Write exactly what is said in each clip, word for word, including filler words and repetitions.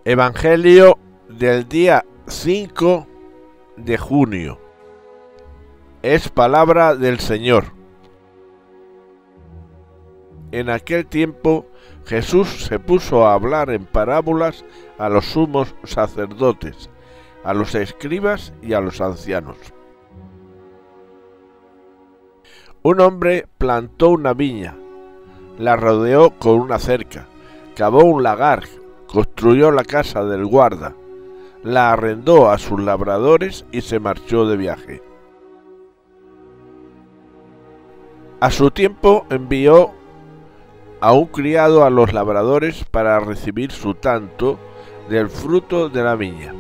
Evangelio del día cinco de junio. Es palabra del Señor. En aquel tiempo Jesús se puso a hablar en parábolas a los sumos sacerdotes, a los escribas y a los ancianos. Un hombre plantó una viña, la rodeó con una cerca, cavó un lagar, construyó la casa del guarda, la arrendó a sus labradores y se marchó de viaje. A su tiempo envió a un criado a los labradores para recibir su tanto del fruto de la viña.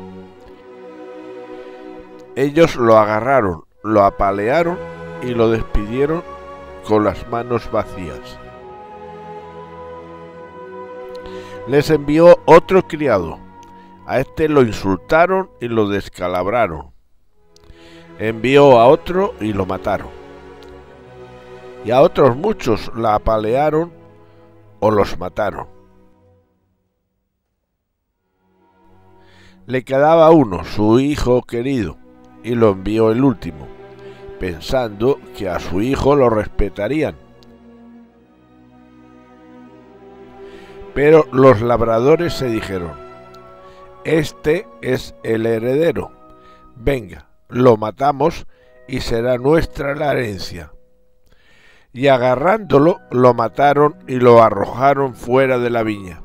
Ellos lo agarraron, lo apalearon y lo despidieron con las manos vacías. Les envió otro criado. A este lo insultaron y lo descalabraron. Envió a otro y lo mataron. Y a otros muchos la apalearon o los mataron. Le quedaba uno, su hijo querido, y lo envió el último, pensando que a su hijo lo respetarían. Pero los labradores se dijeron: este es el heredero, venga, lo matamos y será nuestra la herencia. Y agarrándolo, lo mataron y lo arrojaron fuera de la viña.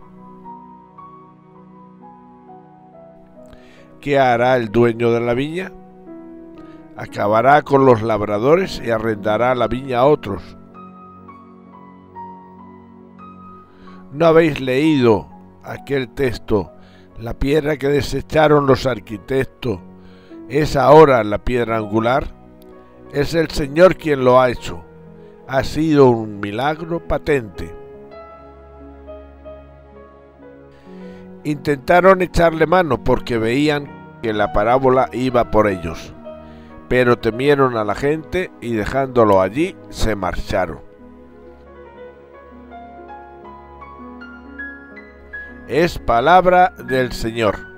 ¿Qué hará el dueño de la viña? Acabará con los labradores y arrendará la viña a otros. ¿No habéis leído aquel texto? La piedra que desecharon los arquitectos es ahora la piedra angular. Es el Señor quien lo ha hecho. Ha sido un milagro patente. Intentaron echarle mano porque veían que la parábola iba por ellos, pero temieron a la gente y dejándolo allí se marcharon. Es palabra del Señor.